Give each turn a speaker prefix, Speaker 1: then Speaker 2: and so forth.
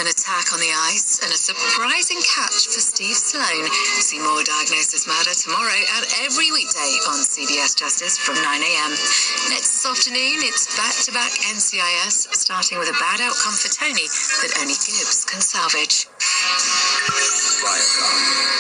Speaker 1: An attack on the ice and a surprising catch for Steve Sloan. See more Diagnosis Murder tomorrow and every weekday on CBS Justice from 9 a.m. Next this afternoon, it's back-to-back NCIS, starting with a bad outcome for Tony that only Gibbs can salvage.
Speaker 2: Viacom.